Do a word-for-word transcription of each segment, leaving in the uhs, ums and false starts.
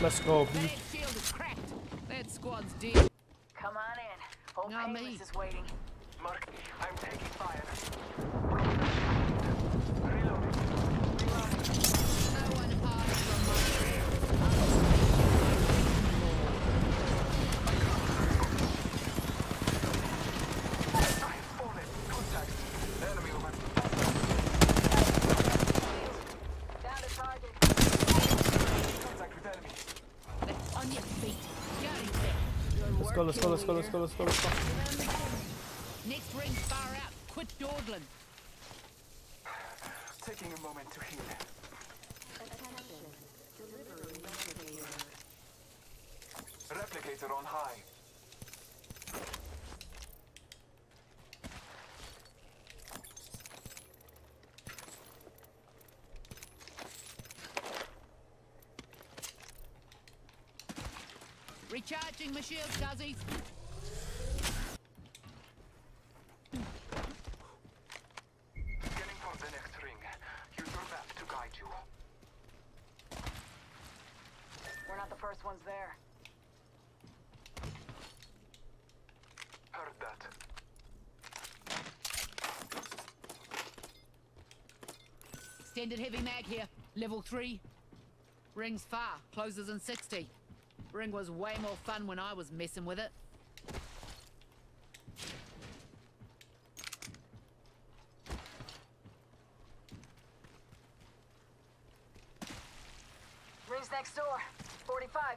Let's go, B. That shield is cracked. That squad's dead. Come on in. Whole Not me. Painless is waiting. Mark, I'm taking fire. No one hides from my trail. I have fallen. Contact. Enemy over. Found a target. Contact with enemy. They're on your feet. Going there. Let's go, let's go, let's go, let's go, let's go, let's go. Next ring far out. Quit dawdling. Taking a moment to heal. Replicator on high. Recharging my shield, Guzzies. Scanning for the next ring. Use your map to guide you. We're not the first ones there. Heard that. Extended heavy mag here. Level three. Ring's far. Closes in sixty. Ring was way more fun when I was messing with it. Ring's next door. forty-five.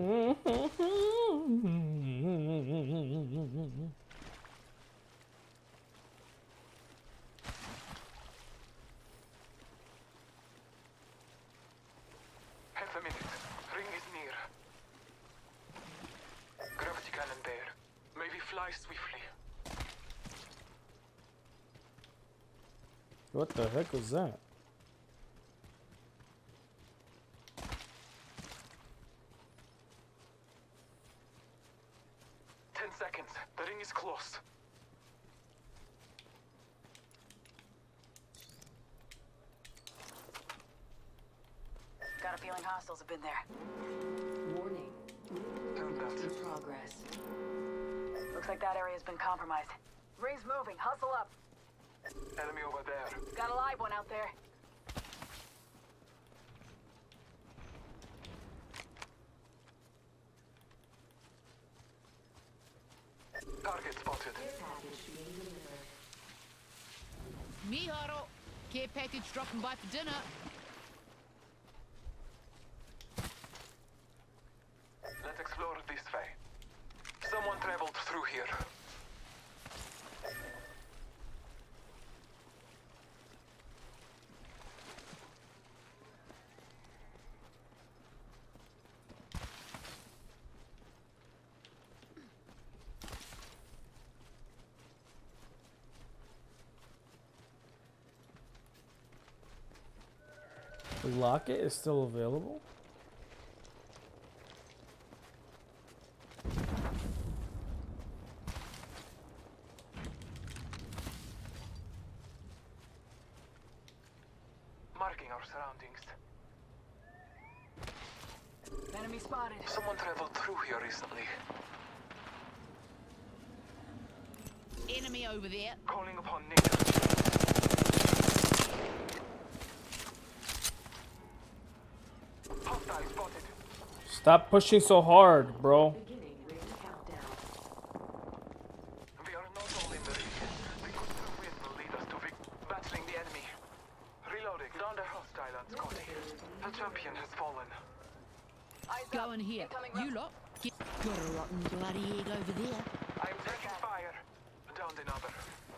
Half a minute. Ring is near. Gravity cannon there. Maybe fly swiftly. What the heck was that? Ten seconds. The ring is close. Got a feeling hostiles have been there. Warning. Turn that. In progress. Looks like that area's been compromised. Ring's moving. Hustle up. Enemy over there. Got a live one out there. Target spotted. Me, Haro. Care package dropping by for dinner. Let's explore this way. Someone traveled through here. The locket is still available? Marking our surroundings. Enemy spotted. Someone traveled through here recently. Enemy over there. Calling upon nature. Hostile spotted. Stop pushing so hard, bro. Beginning ring countdown. We are not all in the region. The good wind will lead us to vic battling the enemy. Reloading. Under hostile on Scotty. The champion has fallen. Eyes Go up. in here. Incoming You lot. Get got a rotten bloody egg over there. I'm taking fire. Downed another.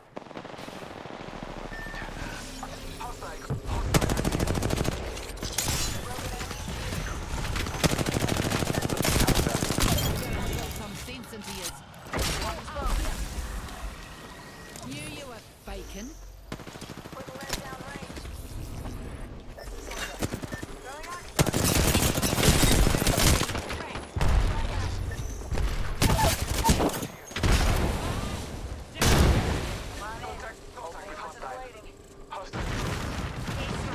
Hostile. Some sense into yours. Knew you were faking. Put the lens down range. Throwing arc. Contact. Contact with hostile. Waiting. Hostile.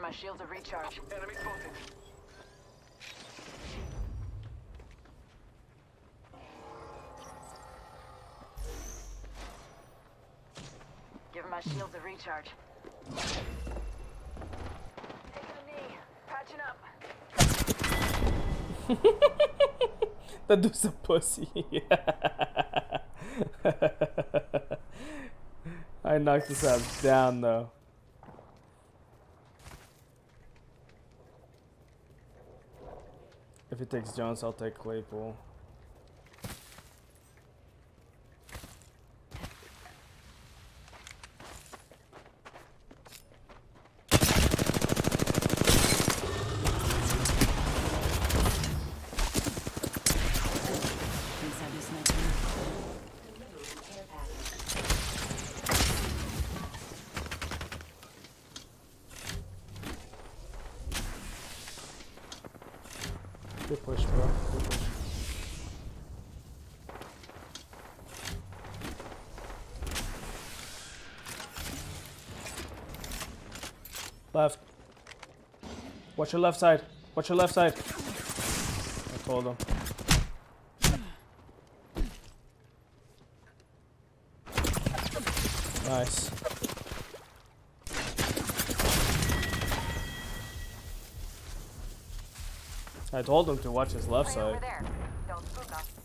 my shields a recharge. Enemy spotted. Giving my shields a recharge. Taking a knee. Patching up. That dude's a pussy. I knocked his ass down though. If he takes Jones, I'll take Claypool. Good push, bro. Good push. Left. Watch your left side. Watch your left side. I told him. Nice. I told him to watch his left Right over side. there. Don't spook us.